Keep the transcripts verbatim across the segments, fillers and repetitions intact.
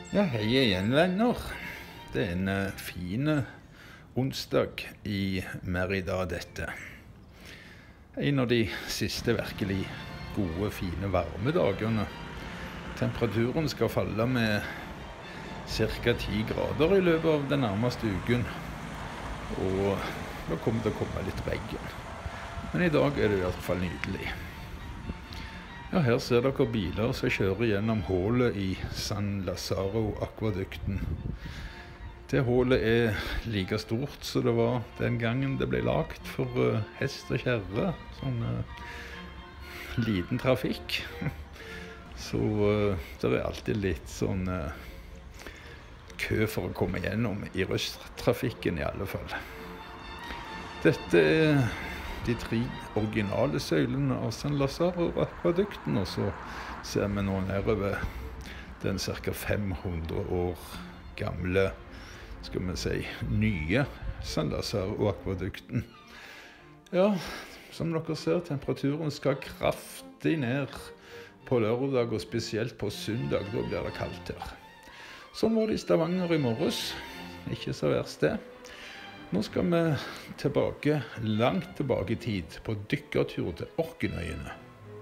Ja, hei igjen, venner. Det er en eh, fin onsdag i Merida, dette. En av de siste virkelig gode, fine varmedagene. Temperaturen skal falle med ca. ti grader i løpet av den nærmeste uken. Og da kommer det å komme litt regn. Men i dag er det i hvert fall nydelig. Ja, her ser dere biler som kjører gjennom hullet i San Lazaro-akvadukten. Det hullet er like stort som det var den gangen det ble lagt for uh, hest og kjerre. Sånn uh, liten trafikk. Så uh, det er alltid litt sånn uh, kø for å komme gjennom i rushttrafikken i alle fall. Dette er de tre originale søylene av San Lazaro-akvadukten, og så ser vi nå nedover den ca. fem hundre år gamle, skal vi si, nye San Lazaro-akvadukten. Ja, som dere ser, temperaturen skal kraftig ned på lørdag, og spesielt på søndag, da blir det kaldt her. Sånn var det i Stavanger i morges, ikke så verst det. Nå skal vi tilbake, langt tilbake i tid, på dykkertur til Orknøyene.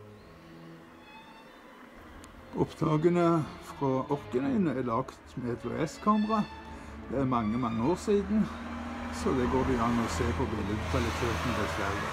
Opptakene fra Orknøyene er lagt med et V S-kamera. Det er mange, mange år siden, så det går det an å se på bildekvaliteten dessverre.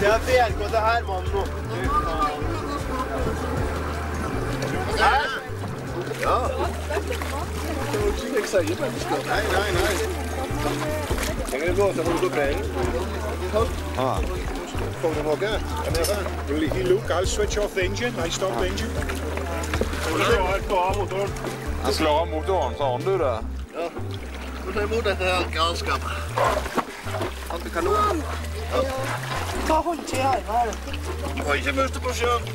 Det er V R K det her, mann, nå. Hæ? Ja. Det var ikke jeg sier, mennesker. Nei, nei, nei. Trenger du gå til hovedopplevingen? Ah. Får du noe? Der nede? Will he look? I'll switch off the engine. I stop the engine. Han slår av motoren, sa han du det? Ja. Nå tar jeg imot dette her galskap. Alt er kanon. Ta håndtid her, hva er det? Du får ikke miste på sjøen.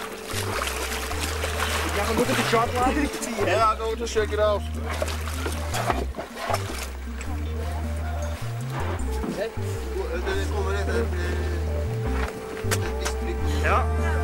You have a look at the job line? Yeah, I'll go to check it out. Ja.